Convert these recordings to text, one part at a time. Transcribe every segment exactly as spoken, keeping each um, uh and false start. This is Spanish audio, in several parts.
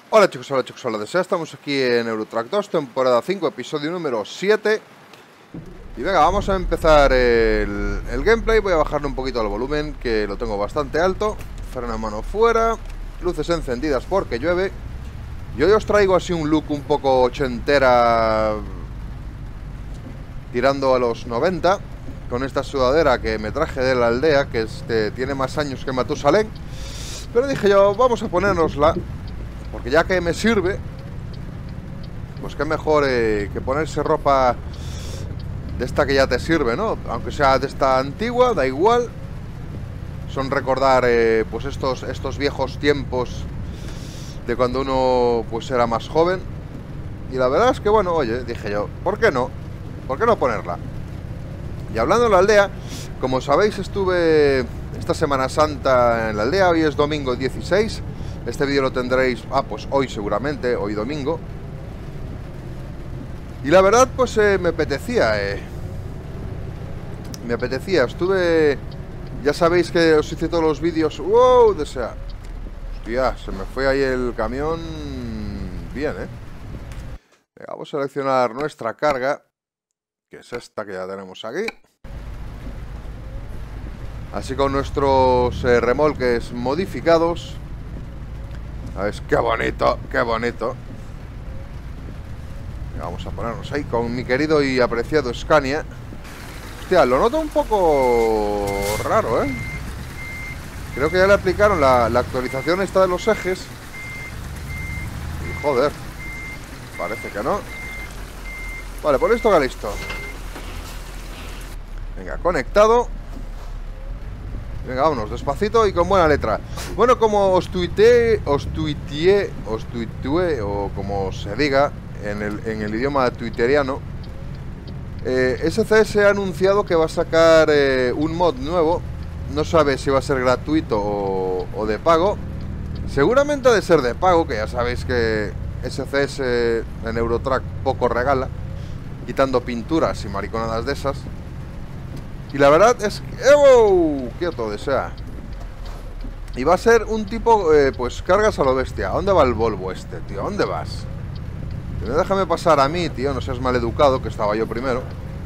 Hola chicos, hola chicos, hola de SEA. Estamos aquí en Eurotrack dos, temporada cinco, episodio número siete. Y venga, vamos a empezar el, el gameplay. Voy a bajarle un poquito el volumen, que lo tengo bastante alto. Freno a mano fuera, luces encendidas porque llueve. Y hoy os traigo así un look un poco ochentera, tirando a los noventa, con esta sudadera que me traje de la aldea, que este, tiene más años que Matusalén. Pero dije yo, vamos a ponérnosla, porque ya que me sirve, pues qué mejor eh, que ponerse ropa de esta que ya te sirve, ¿no? Aunque sea de esta antigua, da igual. Son recordar eh, pues estos, estos viejos tiempos de cuando uno pues era más joven. Y la verdad es que bueno, oye, dije yo, ¿por qué no? ¿Por qué no ponerla? Y hablando de la aldea, como sabéis, estuve esta Semana Santa en la aldea. Hoy es domingo dieciséis. Este vídeo lo tendréis, ah, pues hoy seguramente, hoy domingo. Y la verdad, pues eh, me apetecía, eh. Me apetecía, estuve... Ya sabéis que os hice todos los vídeos, wow, de SEA. Hostia, se me fue ahí el camión bien, eh. Venga, vamos a seleccionar nuestra carga, que es esta que ya tenemos aquí. Así con nuestros eh, remolques modificados. A ver, qué bonito, qué bonito. Vamos a ponernos ahí con mi querido y apreciado Scania. Hostia, lo noto un poco raro, ¿eh? Creo que ya le aplicaron la, la actualización esta de los ejes. Y joder, parece que no. Vale, por esto que listo. Venga, conectado. Venga, vámonos, despacito y con buena letra. Bueno, como os tuiteé, os tuiteé, os tuiteé, o como se diga en el, en el idioma twitteriano, eh, S C S ha anunciado que va a sacar eh, un mod nuevo. No sabe si va a ser gratuito o, o de pago. Seguramente ha de ser de pago, que ya sabéis que S C S en Eurotrack poco regala, quitando pinturas y mariconadas de esas. Y la verdad es que... ¡Oh! ¡Quieto de SEA! Y va a ser un tipo, eh, pues, cargas a lo bestia. ¿A dónde va el Volvo este, tío? ¿A dónde vas? Pero déjame pasar a mí, tío. No seas maleducado, que estaba yo primero.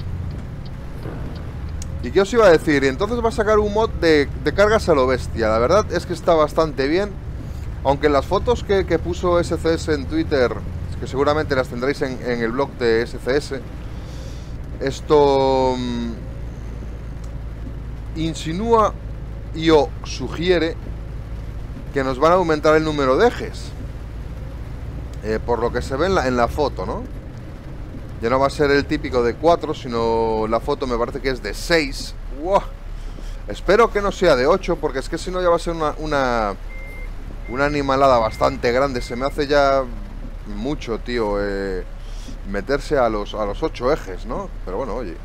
¿Y qué os iba a decir? Y entonces va a sacar un mod de, de cargas a lo bestia. La verdad es que está bastante bien. Aunque las fotos que, que puso S C S en Twitter, que seguramente las tendréis en, en el blog de S C S, esto... insinúa y o sugiere que nos van a aumentar el número de ejes, eh, por lo que se ve en la, en la foto, ¿no? Ya no va a ser el típico de cuatro, sino la foto me parece que es de seis. ¡Wow! Espero que no sea de ocho, porque es que si no ya va a ser una, una, una animalada bastante grande. Se me hace ya mucho, tío, eh, meterse a los, a los ocho ejes, ¿no? Pero bueno, oye,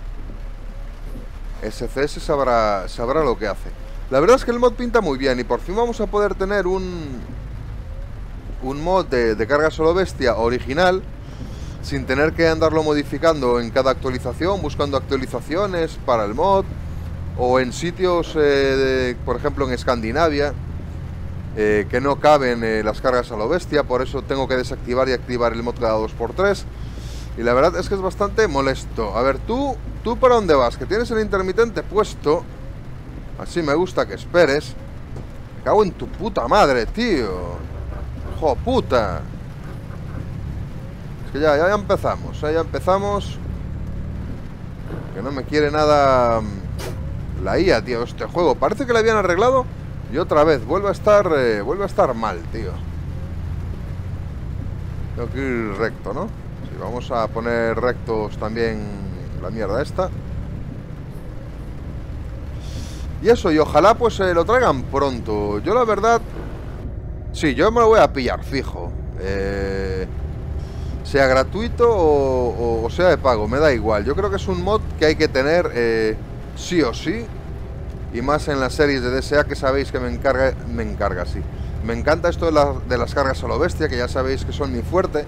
S C S sabrá, sabrá lo que hace. La verdad es que el mod pinta muy bien y por fin vamos a poder tener un un mod de, de carga solo bestia original, sin tener que andarlo modificando en cada actualización, buscando actualizaciones para el mod, o en sitios, eh, de, por ejemplo en Escandinavia, eh, que no caben eh, las cargas a lo bestia. Por eso tengo que desactivar y activar el mod cada dos por tres. Y la verdad es que es bastante molesto. A ver, tú, ¿tú para dónde vas? Que tienes el intermitente puesto. Así me gusta que esperes. Me cago en tu puta madre, tío. ¡Hijo puta! Es que ya, ya, ya empezamos, ¿eh? Ya empezamos. Que no me quiere nada la I A, tío, este juego. Parece que lo habían arreglado y otra vez vuelve a estar, eh, vuelve a estar mal, tío. Tengo que ir recto, ¿no? Vamos a poner rectos también la mierda esta. Y eso, y ojalá pues eh, lo traigan pronto. Yo la verdad, sí, yo me lo voy a pillar, fijo. eh, Sea gratuito o, o, o sea de pago, me da igual. Yo creo que es un mod que hay que tener eh, sí o sí. Y más en las series de D S A, que sabéis que me encarga, me encarga, sí. Me encanta esto de, la, de las cargas a lo bestia, que ya sabéis que son mi fuerte.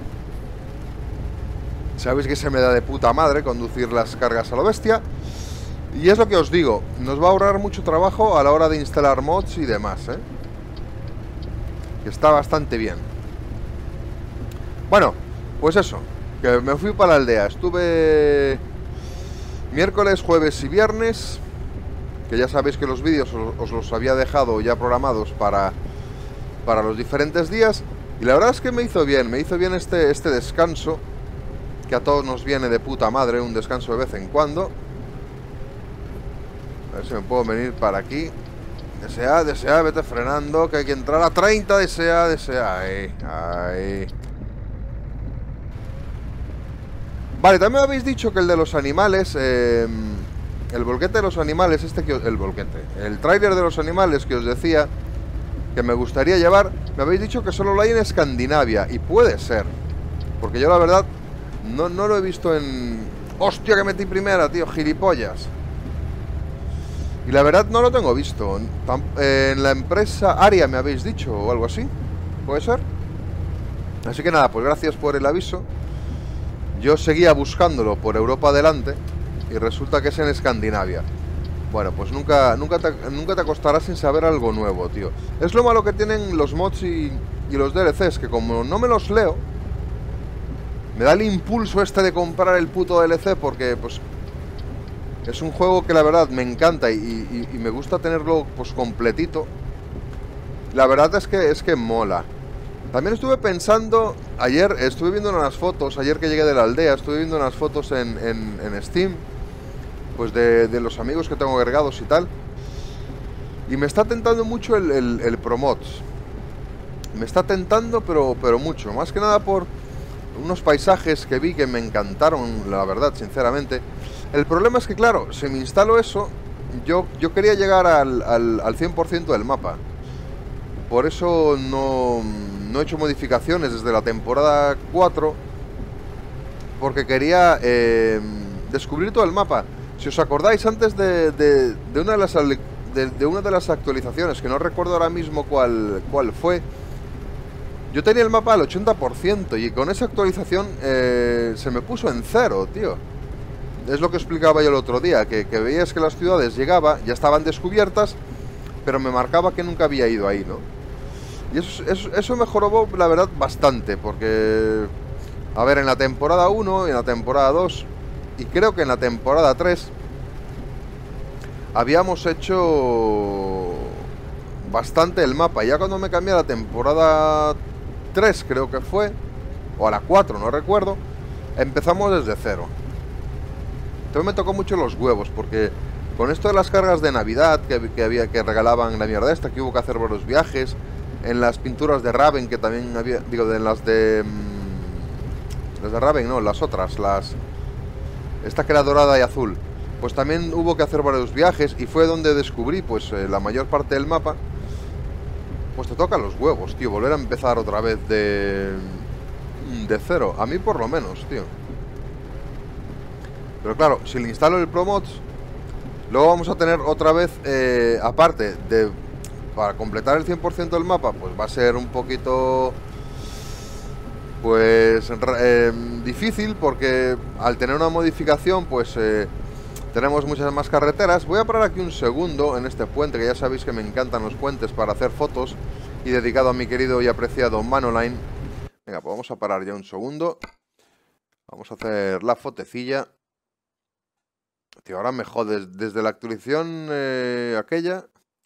Sabéis que se me da de puta madre conducir las cargas a lo bestia. Y es lo que os digo, nos va a ahorrar mucho trabajo a la hora de instalar mods y demás, ¿eh? Que está bastante bien. Bueno, pues eso, que me fui para la aldea. Estuve miércoles, jueves y viernes, que ya sabéis que los vídeos os, os los había dejado ya programados para, para los diferentes días. Y la verdad es que me hizo bien, me hizo bien este, este descanso, que a todos nos viene de puta madre, un descanso de vez en cuando. A ver si me puedo venir para aquí. Desea, desea, vete frenando, que hay que entrar a treinta, desea, desea. Ahí, ahí. Vale, también me habéis dicho que el de los animales, eh, el volquete de los animales, este que os, el volquete, el tráiler de los animales que os decía que me gustaría llevar, me habéis dicho que solo lo hay en Escandinavia, y puede ser, porque yo la verdad no, no lo he visto en... ¡Hostia, que metí primera, tío! ¡Gilipollas! Y la verdad no lo tengo visto. En la empresa Aria me habéis dicho, o algo así, ¿puede ser? Así que nada, pues gracias por el aviso. Yo seguía buscándolo por Europa adelante y resulta que es en Escandinavia. Bueno, pues nunca, nunca, te, nunca te acostarás sin saber algo nuevo, tío. Es lo malo que tienen los mods y, y los D L Cs, que como no me los leo, me da el impulso este de comprar el puto D L C porque, pues, es un juego que la verdad me encanta y, y, y me gusta tenerlo, pues, completito. La verdad es que, es que mola. También estuve pensando, ayer estuve viendo unas fotos, ayer que llegué de la aldea, estuve viendo unas fotos en, en, en Steam, pues de, de los amigos que tengo agregados y tal. Y me está tentando mucho el, el, el Promods. Me está tentando, pero, pero mucho. Más que nada por unos paisajes que vi que me encantaron, la verdad, sinceramente. El problema es que, claro, si me instalo eso, yo, yo quería llegar al, al, al cien por ciento del mapa. Por eso no, no he hecho modificaciones desde la temporada cuatro, porque quería eh, descubrir todo el mapa. Si os acordáis, antes de, de, de, una de, las, de, de una de las actualizaciones, que no recuerdo ahora mismo cuál, cuál fue, yo tenía el mapa al ochenta por ciento y con esa actualización eh, se me puso en cero, tío. Es lo que explicaba yo el otro día, que, que veías que las ciudades llegaba, ya estaban descubiertas, pero me marcaba que nunca había ido ahí, ¿no? Y eso, eso, eso mejoró, la verdad, bastante, porque... A ver, en la temporada uno, en la temporada dos, y creo que en la temporada tres, habíamos hecho bastante el mapa. Ya cuando me cambié a la temporada tres, creo que fue, o a la cuatro, no recuerdo, empezamos desde cero. Entonces me tocó mucho los huevos, porque con esto de las cargas de Navidad que, que había, que regalaban la mierda esta, que hubo que hacer varios viajes, en las pinturas de Raven, que también había, digo, en las de... Mmm, las de Raven, no, las otras, las... Esta que era dorada y azul. Pues también hubo que hacer varios viajes y fue donde descubrí, pues, eh, la mayor parte del mapa. Pues te tocan los huevos, tío, volver a empezar otra vez de... De cero, a mí por lo menos, tío. Pero claro, si le instalo el Promods, luego vamos a tener otra vez, eh, aparte de... Para completar el cien por ciento del mapa, pues va a ser un poquito... Pues... Eh, difícil, porque al tener una modificación, pues... Eh, tenemos muchas más carreteras. Voy a parar aquí un segundo en este puente, que ya sabéis que me encantan los puentes para hacer fotos. Y dedicado a mi querido y apreciado Manoline. Venga, pues vamos a parar ya un segundo. Vamos a hacer la fotecilla. Tío, ahora me jodes. Desde la actualización eh, aquella...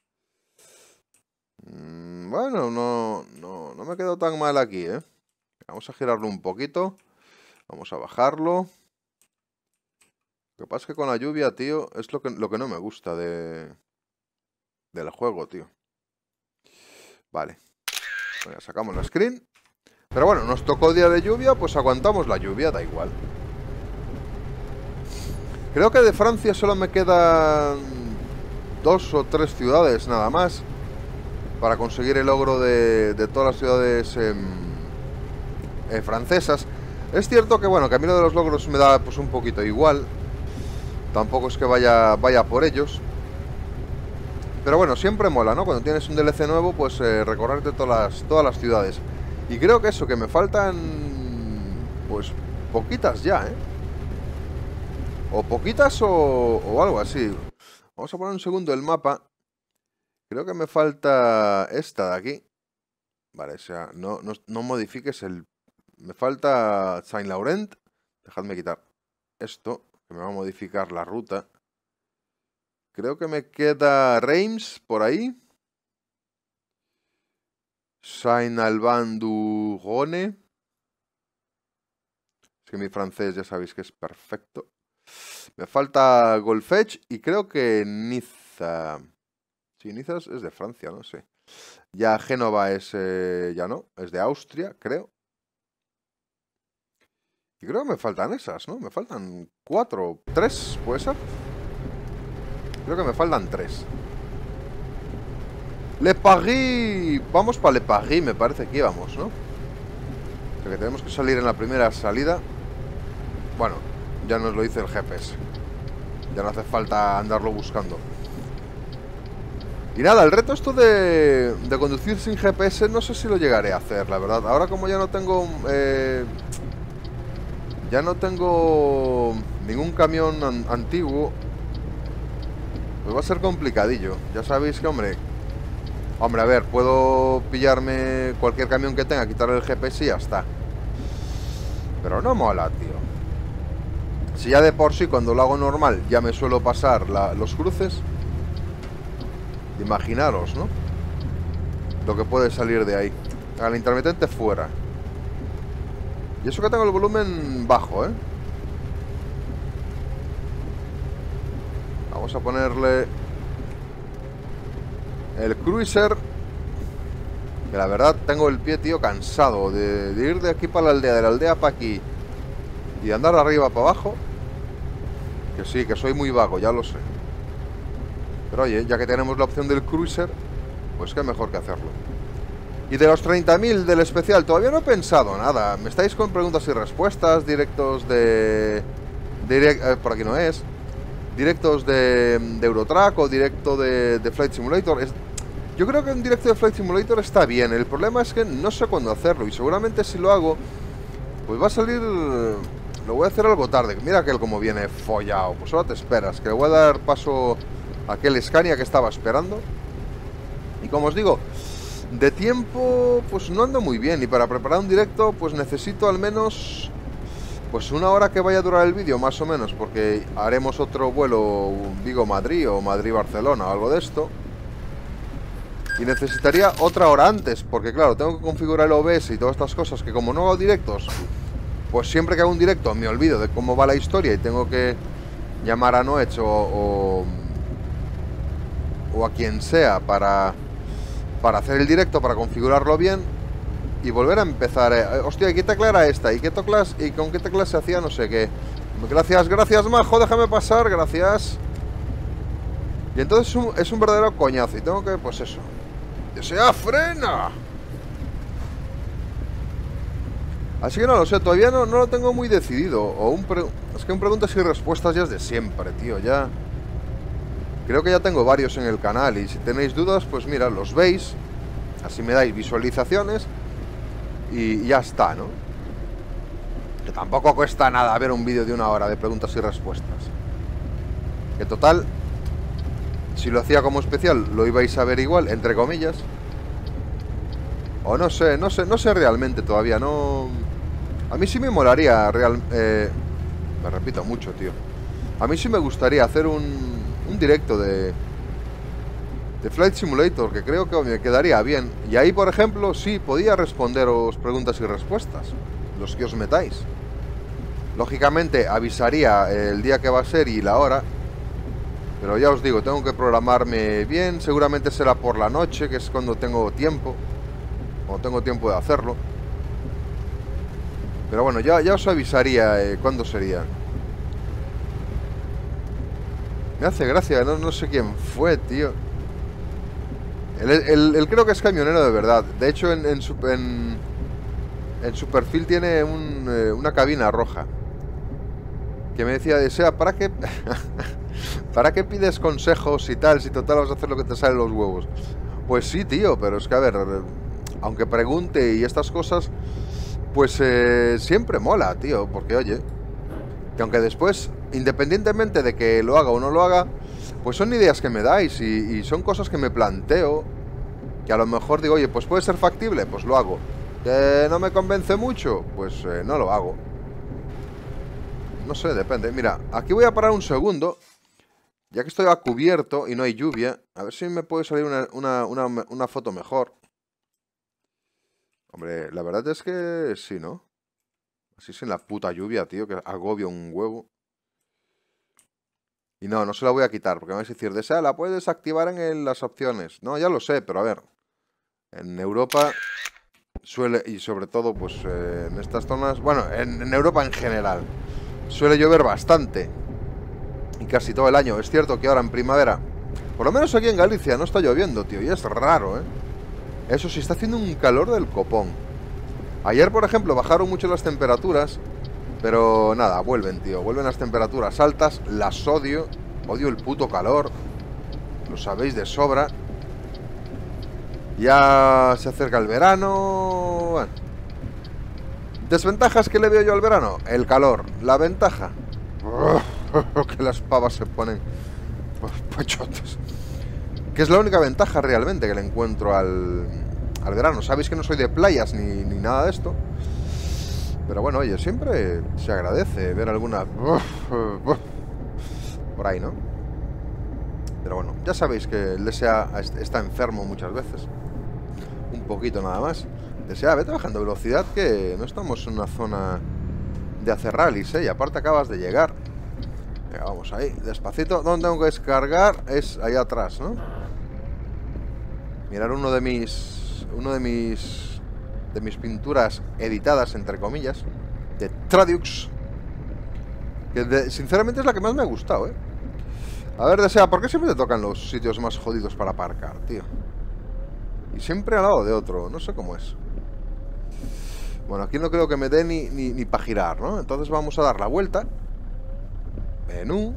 Mmm, bueno, no, no, no me quedo tan mal aquí, ¿eh? Vamos a girarlo un poquito. Vamos a bajarlo. Lo que pasa es que con la lluvia, tío, es lo que, lo que no me gusta de del juego, tío. Vale. Venga, sacamos la screen. Pero bueno, nos tocó día de lluvia, pues aguantamos la lluvia, da igual. Creo que de Francia solo me quedan dos o tres ciudades nada más para conseguir el logro de, de todas las ciudades eh, eh, francesas. Es cierto que, bueno, que a mí lo de los logros me da pues un poquito igual. Tampoco es que vaya, vaya por ellos. Pero bueno, siempre mola, ¿no? Cuando tienes un D L C nuevo, pues eh, recorrerte todas las, todas las ciudades. Y creo que eso, que me faltan... Pues poquitas ya, ¿eh? O poquitas o, o algo así. Vamos a poner un segundo el mapa. Creo que me falta esta de aquí. Vale, o sea, no, no, no modifiques el Me falta Saint Laurent. Dejadme quitar esto, que me va a modificar la ruta. Creo que me queda Reims por ahí. Saint-Alban du Rhône. Es que mi francés ya sabéis que es perfecto. Me falta Golfech y creo que Niza. Sí, Niza es de Francia, no sé. Ya Génova es... Eh, ya no, es de Austria, creo. Y creo que me faltan esas, ¿no? Me faltan cuatro, tres, ¿puede ser? Creo que me faltan tres. Le Paris. Vamos para Le Paris, me parece que íbamos, ¿no? O sea que tenemos que salir en la primera salida. Bueno, ya nos lo dice el G P S. Ya no hace falta andarlo buscando. Y nada, el reto esto de, de conducir sin G P S no sé si lo llegaré a hacer, la verdad. Ahora como ya no tengo... Eh, ya no tengo ningún camión an antiguo, pues va a ser complicadillo. Ya sabéis que, hombre... Hombre, a ver, puedo pillarme cualquier camión que tenga, quitarle el G P S y ya está. Pero no mola, tío. Si ya de por sí cuando lo hago normal ya me suelo pasar la, los cruces, imaginaros, ¿no? Lo que puede salir de ahí. Al intermitente fuera. Y eso que tengo el volumen bajo, ¿eh? Vamos a ponerle el cruiser. Que la verdad tengo el pie, tío, cansado de, de ir de aquí para la aldea, de la aldea para aquí y de andar arriba para abajo. Que sí, que soy muy vago, ya lo sé. Pero oye, ya que tenemos la opción del cruiser, pues qué mejor que hacerlo. Y de los treinta mil del especial, todavía no he pensado nada. Me estáis con preguntas y respuestas, directos de... Direct, eh, por aquí no es. Directos de, de Eurotrack o directo de, de Flight Simulator. Es, yo creo que un directo de Flight Simulator está bien. El problema es que no sé cuándo hacerlo. Y seguramente si lo hago, pues va a salir... Lo voy a hacer algo tarde. Mira aquel como viene follado. Pues ahora te esperas, que le voy a dar paso a aquel Scania que estaba esperando. Y como os digo, de tiempo pues no ando muy bien. Y para preparar un directo pues necesito al menos pues una hora que vaya a durar el vídeo, más o menos. Porque haremos otro vuelo Vigo-Madrid o Madrid-Barcelona o algo de esto. Y necesitaría otra hora antes, porque claro, tengo que configurar el O B S y todas estas cosas que como no hago directos, pues siempre que hago un directo me olvido de cómo va la historia y tengo que llamar a Noech o, o, o a quien sea para, para hacer el directo, para configurarlo bien y volver a empezar. Eh, hostia, ¿y qué tecla era esta? ¿Y qué teclas? ¿Y con qué teclas se hacía? No sé qué. Gracias, gracias, majo, déjame pasar, gracias. Y entonces es un, es un verdadero coñazo y tengo que, pues eso. ¡Desea frena! Así que no lo sé, todavía no, no lo tengo muy decidido. O un pre es que un preguntas y respuestas ya es de siempre, tío. Ya creo que ya tengo varios en el canal. Y si tenéis dudas, pues mira, los veis. Así me dais visualizaciones. Y ya está, ¿no? Que tampoco cuesta nada ver un vídeo de una hora de preguntas y respuestas. Que total, si lo hacía como especial, lo ibais a ver igual, entre comillas. O no sé, no sé, no sé realmente todavía, no... A mí sí me molaría real... Eh, me repito mucho, tío. A mí sí me gustaría hacer un, un directo de... De Flight Simulator, que creo que me quedaría bien. Y ahí, por ejemplo, sí, podía responderos preguntas y respuestas. Los que os metáis. Lógicamente, avisaría el día que va a ser y la hora. Pero ya os digo, tengo que programarme bien. Seguramente será por la noche, que es cuando tengo tiempo. O tengo tiempo de hacerlo. Pero bueno, ya, ya os avisaría eh, cuándo sería. Me hace gracia, no, no sé quién fue, tío. Él, él, él creo que es camionero de verdad. De hecho, en, en, su, en, en su perfil tiene un, eh, una cabina roja. Que me decía, desea, ¿para qué? ¿Para qué pides consejos y tal? Si total vas a hacer lo que te salen los huevos. Pues sí, tío, pero es que a ver... Aunque pregunte y estas cosas, pues eh, siempre mola, tío. Porque oye, que aunque después, independientemente de que lo haga o no lo haga, pues son ideas que me dais y, y son cosas que me planteo. Que a lo mejor digo, oye, pues puede ser factible, pues lo hago. ¿Que no me convence mucho? Pues eh, no lo hago. No sé, depende. Mira, aquí voy a parar un segundo. Ya que estoy a cubierto y no hay lluvia, a ver si me puede salir una, una, una, una foto mejor. Hombre, la verdad es que sí, ¿no? Así sin la puta lluvia, tío, que agobia un huevo. Y no, no se la voy a quitar, porque me vais a decir, desea, la puedes desactivar en el, las opciones. No, ya lo sé, pero a ver. En Europa suele, y sobre todo, pues, eh, en estas zonas, bueno, en, en Europa en general, suele llover bastante. Y casi todo el año. Es cierto que ahora en primavera, por lo menos aquí en Galicia, no está lloviendo, tío. Y es raro, ¿eh? Eso sí, está haciendo un calor del copón. Ayer, por ejemplo, bajaron mucho las temperaturas. Pero nada, vuelven, tío. Vuelven las temperaturas altas. Las odio. Odio el puto calor. Lo sabéis de sobra. Ya se acerca el verano. Bueno. ¿Desventajas que le veo yo al verano? El calor. La ventaja, que las pavas se ponen pachotas. Que es la única ventaja realmente que le encuentro al, al verano. Sabéis que no soy de playas ni, ni nada de esto. Pero bueno, oye, siempre se agradece ver alguna por ahí, ¿no? Pero bueno, ya sabéis que el D S A está enfermo muchas veces. Un poquito nada más. D S A, vete bajando velocidad, que no estamos en una zona de hacer rallies, ¿eh? Y aparte acabas de llegar. Venga, vamos ahí, despacito. ¿Dónde tengo que descargar? Es ahí atrás, ¿no? Mirar uno de mis... Uno de mis... De mis pinturas editadas, entre comillas, de Tradiux. Que de, sinceramente es la que más me ha gustado, ¿eh? A ver, Desea, ¿por qué siempre te tocan los sitios más jodidos para aparcar, tío? Y siempre al lado de otro, no sé cómo es. Bueno, aquí no creo que me dé ni, ni, ni para girar, ¿no? Entonces vamos a dar la vuelta. Menú.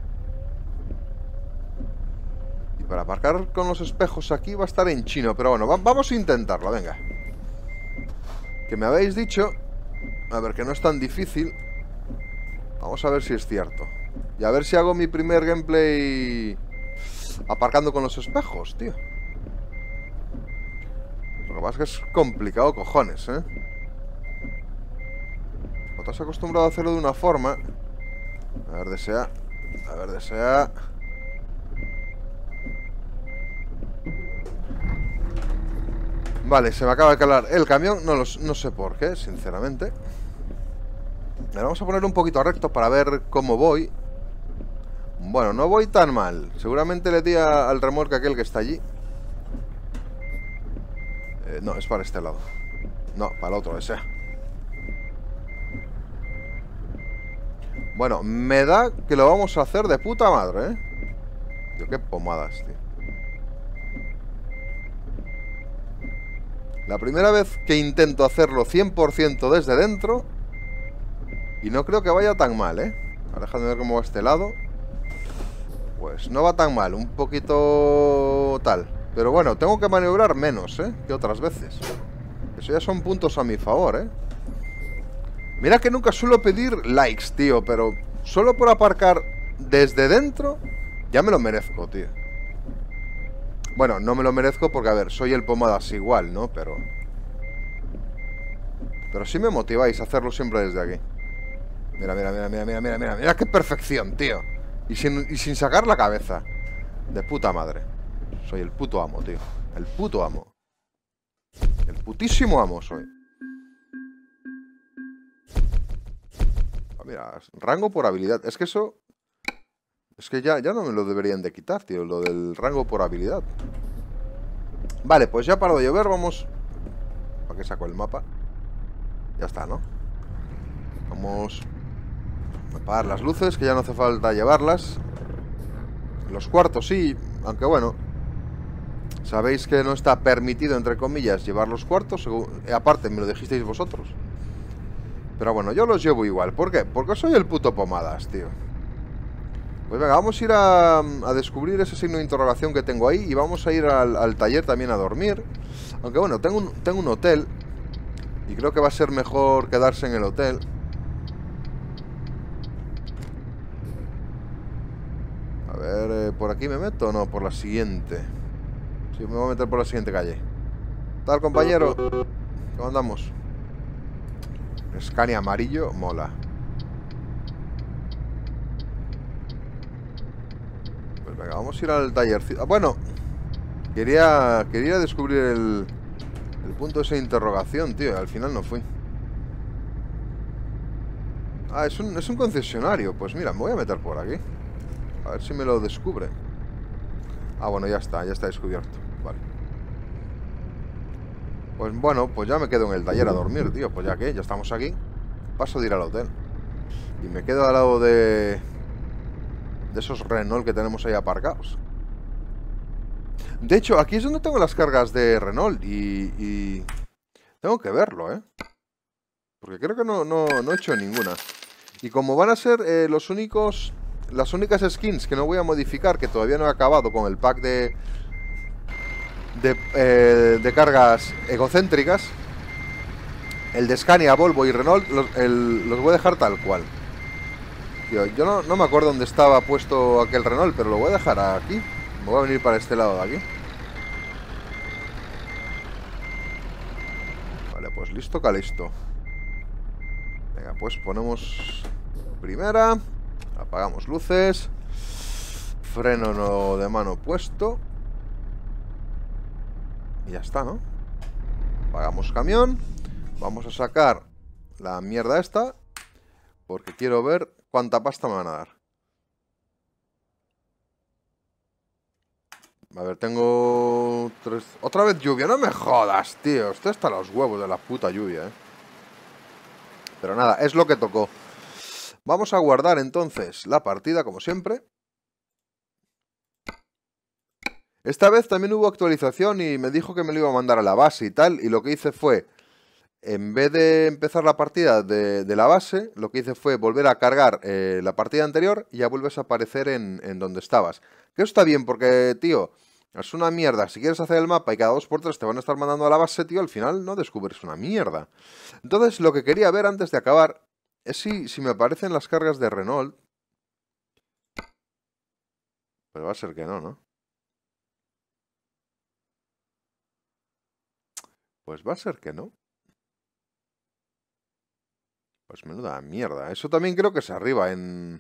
Y para aparcar con los espejos aquí va a estar en chino. Pero bueno, va, vamos a intentarlo, venga. Que me habéis dicho, a ver, que no es tan difícil. Vamos a ver si es cierto. Y a ver si hago mi primer gameplay aparcando con los espejos, tío. Lo que pasa es que es complicado, cojones, ¿eh? Cuando te has acostumbrado a hacerlo de una forma. A ver, desea. A ver, desea. Vale, se me acaba de calar el camión. No, los, no sé por qué, sinceramente. Le vamos a poner un poquito recto para ver cómo voy. Bueno, no voy tan mal. Seguramente le di a, al remolque aquel que está allí. eh, No, es para este lado. No, para el otro, ese. Bueno, me da que lo vamos a hacer de puta madre, ¿eh? Tío, qué pomadas, tío. La primera vez que intento hacerlo cien por ciento desde dentro. Y no creo que vaya tan mal, ¿eh? Ahora déjame ver cómo va este lado. Pues no va tan mal, un poquito tal. Pero bueno, tengo que maniobrar menos, ¿eh? Que otras veces. Eso ya son puntos a mi favor, ¿eh? Mira que nunca suelo pedir likes, tío, pero solo por aparcar desde dentro ya me lo merezco, tío. Bueno, no me lo merezco porque, a ver, soy el pomadas igual, ¿no? Pero... Pero sí me motiváis a hacerlo siempre desde aquí. Mira, mira, mira, mira, mira, mira, mira, mira qué perfección, tío. Y sin, y sin sacar la cabeza. De puta madre. Soy el puto amo, tío. El puto amo. El putísimo amo soy. Ah, mira, rango por habilidad. Es que eso... Es que ya, ya no me lo deberían de quitar, tío. Lo del rango por habilidad. Vale, pues ya parado de llover. Vamos... ¿Para qué saco el mapa? Ya está, ¿no? Vamos... apagar las luces, que ya no hace falta llevarlas. Los cuartos sí, aunque bueno, sabéis que no está permitido, entre comillas, llevar los cuartos, según, aparte me lo dijisteis vosotros. Pero bueno, yo los llevo igual. ¿Por qué? Porque soy el puto pomadas, tío. Pues venga, vamos a ir a, a descubrir ese signo de interrogación que tengo ahí. Y vamos a ir al, al taller también a dormir. Aunque bueno, tengo un, tengo un hotel. Y creo que va a ser mejor quedarse en el hotel. A ver, eh, ¿por aquí me meto o no? Por la siguiente. Sí, me voy a meter por la siguiente calle. ¿Tal, compañero? ¿Cómo andamos? Scania amarillo, mola. Pues venga, vamos a ir al taller. Bueno, quería, quería descubrir el, el punto de esa interrogación, tío. Al final no fui. Ah, es un, es un concesionario. Pues mira, me voy a meter por aquí. A ver si me lo descubre. Ah, bueno, ya está, ya está descubierto. Vale. Pues bueno, pues ya me quedo en el taller a dormir, tío. Pues ya que, ya estamos aquí. Paso de ir al hotel. Y me quedo al lado de... de esos Renault que tenemos ahí aparcados. De hecho, aquí es donde tengo las cargas de Renault. Y... y... tengo que verlo, ¿eh? Porque creo que no, no, no he hecho ninguna. Y como van a ser eh, los únicos... las únicas skins que no voy a modificar, que todavía no he acabado con el pack de... de, eh, de cargas egocéntricas, el de Scania, Volvo y Renault los, el, los voy a dejar tal cual. Tío, yo no, no me acuerdo dónde estaba puesto aquel Renault, pero lo voy a dejar aquí. Me voy a venir para este lado de aquí. Vale, pues listo, calisto. Venga, pues ponemos primera. Apagamos luces. Freno no de mano puesto. Y ya está, ¿no? Apagamos camión. Vamos a sacar la mierda esta, porque quiero ver cuánta pasta me van a dar. A ver, tengo... tres... Otra vez lluvia, no me jodas, tío. Esto está a los huevos de la puta lluvia, eh. Pero nada, es lo que tocó. Vamos a guardar entonces la partida, como siempre. Esta vez también hubo actualización y me dijo que me lo iba a mandar a la base y tal. Y lo que hice fue, en vez de empezar la partida de, de la base, lo que hice fue volver a cargar eh, la partida anterior y ya vuelves a aparecer en, en donde estabas. Que eso está bien porque, tío, es una mierda. Si quieres hacer el mapa y cada dos por tres te van a estar mandando a la base, tío, al final no descubres una mierda. Entonces, lo que quería ver antes de acabar es si, si me aparecen las cargas de Renault. Pero va a ser que no, ¿no? Pues va a ser que no. Pues menuda mierda. Eso también creo que es arriba en...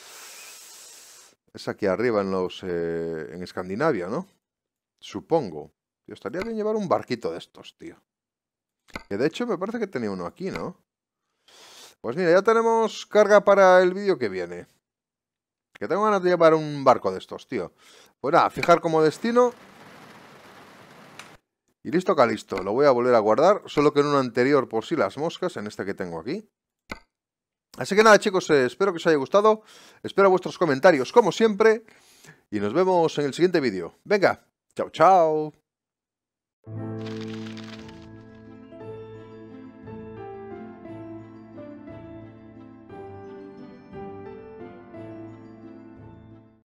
es aquí arriba en los... Eh, en Escandinavia, ¿no? Supongo. Tío, estaría bien llevar un barquito de estos, tío. Que de hecho me parece que tenía uno aquí, ¿no? Pues mira, ya tenemos carga para el vídeo que viene. Que tengo ganas de llevar un barco de estos, tío. Pues nada, fijar como destino. Y listo, calisto. Lo voy a volver a guardar, solo que en uno anterior por si las moscas, en este que tengo aquí. Así que nada, chicos, eh, espero que os haya gustado. Espero vuestros comentarios, como siempre. Y nos vemos en el siguiente vídeo. Venga, chao, chao.